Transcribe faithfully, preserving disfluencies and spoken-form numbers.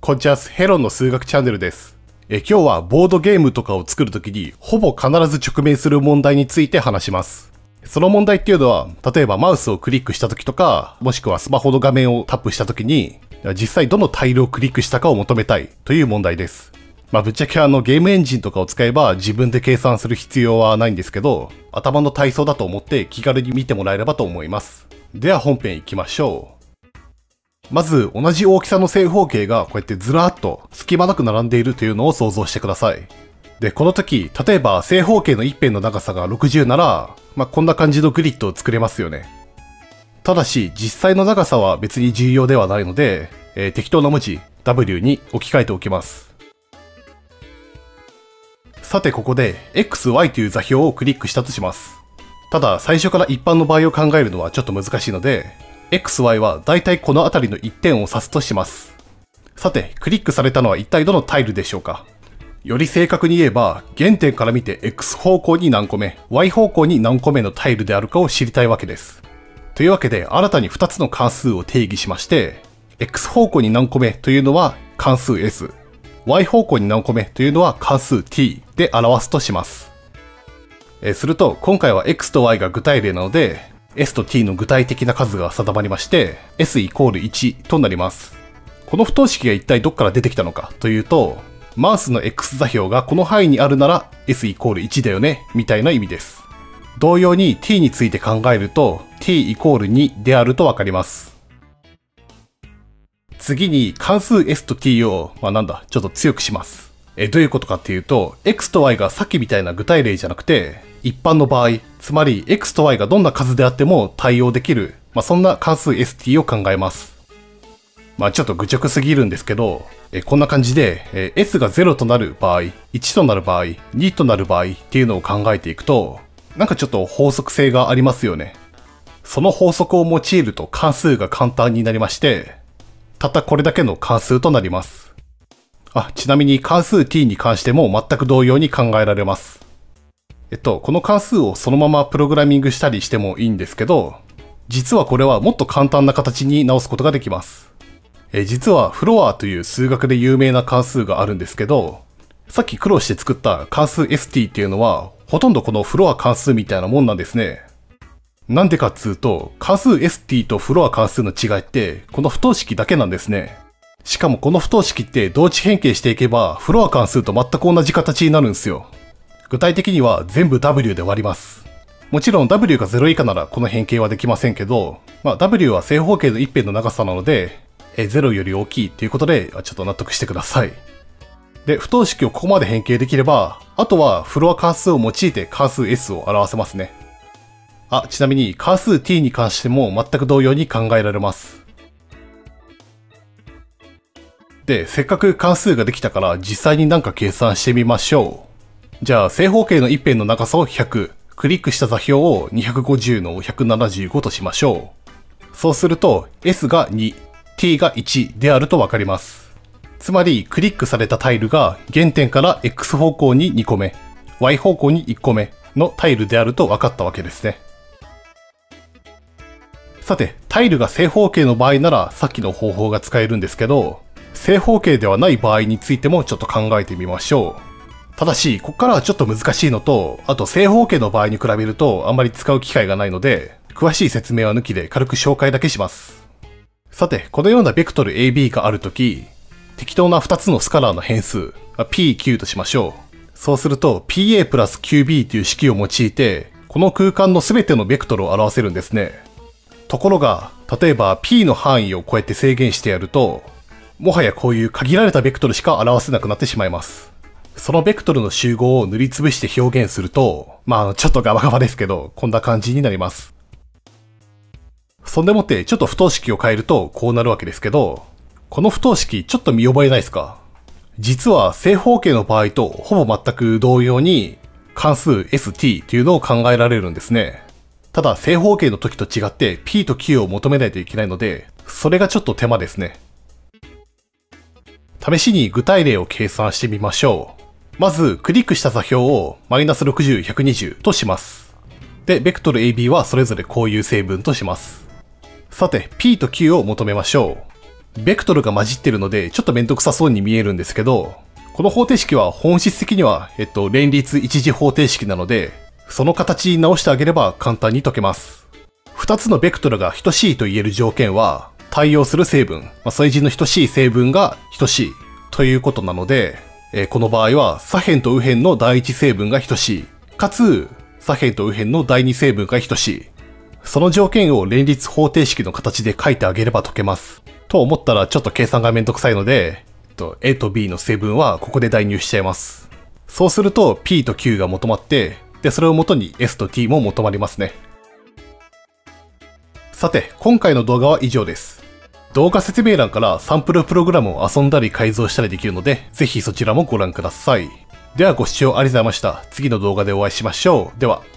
こんにちは、ヘロンの数学チャンネルです。え今日はボードゲームとかを作るときにほぼ必ず直面する問題について話します。その問題っていうのは、例えばマウスをクリックしたときとか、もしくはスマホの画面をタップしたときに、実際どのタイルをクリックしたかを求めたいという問題です。まあぶっちゃけあのゲームエンジンとかを使えば自分で計算する必要はないんですけど、頭の体操だと思って気軽に見てもらえればと思います。では本編行きましょう。まず、同じ大きさの正方形がこうやってずらーっと隙間なく並んでいるというのを想像してください。で、この時、例えば正方形の一辺の長さがろくじゅうなら、まあ、こんな感じのグリッドを作れますよね。ただし、実際の長さは別に重要ではないので、えー、適当な文字 ダブリュー に置き換えておきます。さて、ここで エックスワイ という座標をクリックしたとします。ただ、最初から一般の場合を考えるのはちょっと難しいので、エックスワイ はだいたいこの辺りの一点を指すとします。さて、クリックされたのは一体どのタイルでしょうか。より正確に言えば、原点から見て X 方向に何個目、Y 方向に何個目のタイルであるかを知りたいわけです。というわけで、新たにふたつの関数を定義しまして、X 方向に何個目というのは関数 S、Y 方向に何個目というのは関数 T で表すとします。えすると、今回は X と Y が具体例なので、S と T の具体的な数が定まりまして、S イコールいちとなります。この不等式が一体どっから出てきたのかというと、マウスの X 座標がこの範囲にあるなら S イコールいちだよね、みたいな意味です。同様に T について考えると T イコールにであるとわかります。次に関数 S と T を、まあなんだ、ちょっと強くします。え、どういうことかっていうと、X と Y がさっきみたいな具体例じゃなくて、一般の場合、つまり X と Y がどんな数であっても対応できる、まあそんな関数 エスティー を考えます。まあちょっと愚直すぎるんですけど、えこんな感じで、え S がゼロとなる場合、いちとなる場合、にとなる場合っていうのを考えていくと、なんかちょっと法則性がありますよね。その法則を用いると関数が簡単になりまして、たったこれだけの関数となります。あ、ちなみに関数 t に関しても全く同様に考えられます。えっと、この関数をそのままプログラミングしたりしてもいいんですけど、実はこれはもっと簡単な形に直すことができます。え実はフロアという数学で有名な関数があるんですけど、さっき苦労して作った関数 エスティー っていうのは、ほとんどこのフロア関数みたいなもんなんですね。なんでかっつうと、関数 エスティー とフロア関数の違いって、この不等式だけなんですね。しかもこの不等式って同値変形していけば、フロア関数と全く同じ形になるんですよ。具体的には全部 W で割ります。もちろん W がゼロ以下ならこの変形はできませんけど、まあ W は正方形の一辺の長さなので、えゼロより大きいっていうことで、ちょっと納得してください。で、不等式をここまで変形できれば、あとはフロア関数を用いて関数 S を表せますね。あ、ちなみに関数 T に関しても全く同様に考えられます。で、せっかく関数ができたから実際になんか計算してみましょう。じゃあ正方形の一辺の長さをひゃく、クリックした座標をにひゃくごじゅうのひゃくななじゅうごとしましょう。そうすると S がに、T がいちであるとわかります。つまりクリックされたタイルが原点から X 方向ににこめ、Y 方向にいっこめのタイルであるとわかったわけですね。さて、タイルが正方形の場合ならさっきの方法が使えるんですけど、正方形ではない場合についてもちょっと考えてみましょう。ただし、ここからはちょっと難しいのと、あと正方形の場合に比べるとあんまり使う機会がないので、詳しい説明は抜きで軽く紹介だけします。さて、このようなベクトル エービー があるとき、適当なふたつのスカラーの変数、ピーキュー としましょう。そうすると ピーエー プラス キュービー という式を用いて、この空間のすべてのベクトルを表せるんですね。ところが、例えば P の範囲をこうやって制限してやると、もはやこういう限られたベクトルしか表せなくなってしまいます。そのベクトルの集合を塗りつぶして表現すると、まあちょっとガバガバですけど、こんな感じになります。そんでもってちょっと不等式を変えるとこうなるわけですけど、この不等式ちょっと見覚えないですか？実は正方形の場合とほぼ全く同様に関数 エスティー というのを考えられるんですね。ただ正方形の時と違って P と Q を求めないといけないので、それがちょっと手間ですね。試しに具体例を計算してみましょう。まず、クリックした座標をマイナスろくじゅう、ひゃくにじゅうとします。で、ベクトル エービー はそれぞれこういう成分とします。さて、P と Q を求めましょう。 ベクトルが混じってるのでちょっとめんどくさそうに見えるんですけど、この方程式は本質的には、えっと、連立一次方程式なので、その形に直してあげれば簡単に解けます。二つのベクトルが等しいと言える条件は、対応する成分、まあ、相似の等しい成分が等しいということなので、えー、この場合は左辺と右辺の第一成分が等しい、かつ左辺と右辺の第二成分が等しい。その条件を連立方程式の形で書いてあげれば解けます。と思ったらちょっと計算がめんどくさいので、A と B の成分はここで代入しちゃいます。そうすると P と Q が求まって、で、それを元に S と T も求まりますね。さて、今回の動画は以上です。動画説明欄からサンプルプログラムを遊んだり改造したりできるので、ぜひそちらもご覧ください。ではご視聴ありがとうございました。次の動画でお会いしましょう。では。